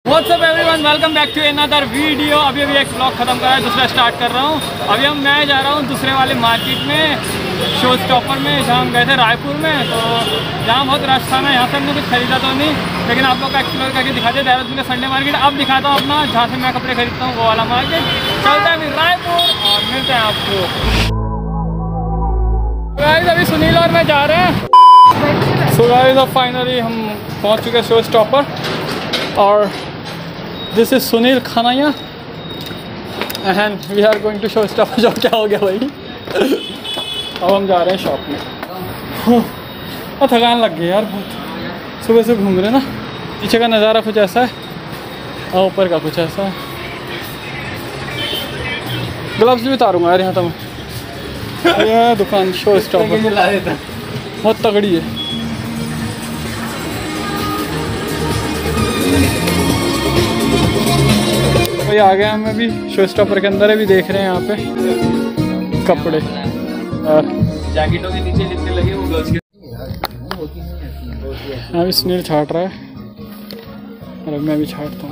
What's up everyone, welcome back to another video. अभी एक blog खत्म करा है, दूसरा स्टार्ट कर रहा हूँ। अभी मैं जा रहा हूँ दूसरे वाले मार्केट में, शो स्टॉपर में, जहाँ हम गए थे रायपुर में। तो जहाँ बहुत रश था ना, यहाँ से हमने कुछ खरीदा तो नहीं, लेकिन आप लोग का एक्सप्लोर करके दिखाते देहरादून का संडे मार्केट। अब दिखाता हूँ अपना, जहाँ से मैं कपड़े खरीदता हूँ, वो वाला मार्केट। चलते हैं अभी रायपुर और मिलते हैं आपको। गाइस अभी सुनील और मैं जा रहे हैं। सो गाइस अब फाइनली हम पहुँच चुके हैं शो स्टॉपर और this is Sunil Khanaya and we are going to show stopper. जो क्या हो गया भाई, अब हम जा रहे हैं शॉप में। और थकान लग गई यार बहुत, सुबह से घूम रहे ना। पीछे का नज़ारा कुछ ऐसा है और ऊपर का कुछ ऐसा है। ग्लव्स भी उतारूंगा यार यहाँ तो मैं। यह दुकान शो स्टॉपर बहुत तगड़ी है। भाई आ गया हम अभी शो स्टॉपर के अंदर। अभी देख रहे हैं यहाँ पे कपड़े और जैकेटों के नीचे जितने लगे वो गर्ल्स के। अभी सुनील छाट रहा है और अब मैं भी छाटता हूँ।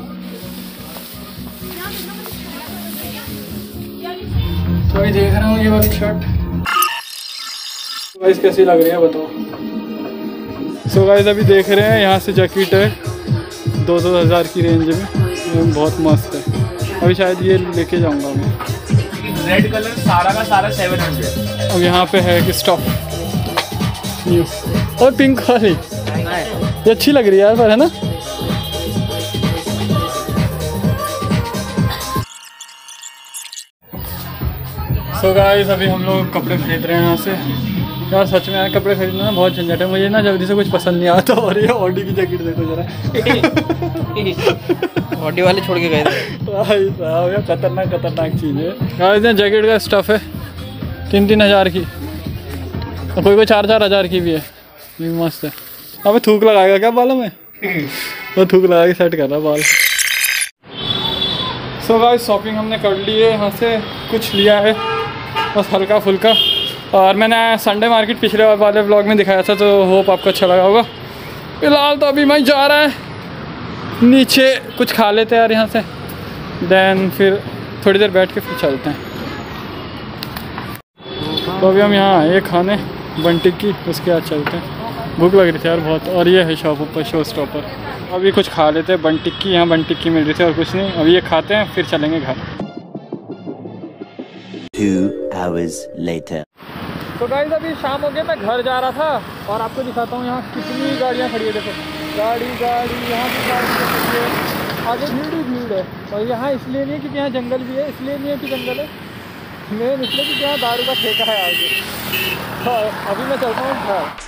तो अभी देख रहा हूँ ये वाली शर्ट। गाइस कैसी लग रही है बताओ। सो गाइस अभी देख रहे हैं यहाँ से जैकेट है 2-2 हज़ार की रेंज में, बहुत मस्त है। अभी शायद ये लेके जाऊंगा मैं। रेड कलर सारा का सारा 700। अब यहाँ पे है कि स्टॉप न्यू और पिंक वाली, ये अच्छी लग रही है यार, पर है ना। सो गाइस अभी हम लोग कपड़े खरीद रहे हैं यहाँ से। यार सच में यार कपड़े खरीदना ना बहुत झंझट है। मुझे ना जल्दी से कुछ पसंद नहीं आता। और ये ऑडी की जैकेट देखो जरा। ऑडी वाले छोड़ के गए थे भाई साहब, यार खतरनाक चीज़ है। गाइस ये जैकेट का स्टफ़ है 3-3 हज़ार की, और कोई 4-4 हज़ार की भी है। ये मस्त है। अबे थूक लगाएगा क्या बालों में? वो थूक लगा के सेट कर रहा बाल। सो गाइस शॉपिंग हमने कर ली है यहाँ से, कुछ लिया है बस हल्का फुल्का। और मैंने संडे मार्केट पिछले वाले व्लॉग में दिखाया था, तो होप आपको अच्छा लगा होगा। फिलहाल तो अभी मैं जा रहा है नीचे, कुछ खा लेते हैं यार यहाँ से, देन फिर थोड़ी देर बैठ के फिर चलते हैं। तो अभी हम यहाँ आए खाने बन टिक्की, उसके बाद चलते हैं। भूख लग रही थी यार बहुत। और ये है शॉप ऊपर शो स्टॉपर। अभी कुछ खा लेते हैं बन टिक्की, यहाँ बन टिक्की मिल रही थी और कुछ नहीं। अभी ये खाते हैं फिर चलेंगे घर। 2 hours later. तो गाइस अभी शाम हो गया, मैं घर जा रहा था और आपको दिखाता हूँ यहाँ कितनी गाड़ियाँ खड़ी है। देखो गाड़ी यहाँ भी गाड़ी खड़ी है, आगे भीड़ है। और यहाँ इसलिए नहीं है क्योंकि यहाँ जंगल भी है, इसलिए नहीं है कि जंगल है, मेन इसलिए कि यहाँ दारू का ठेका है आगे। तो अभी मैं चलता हूँ घर।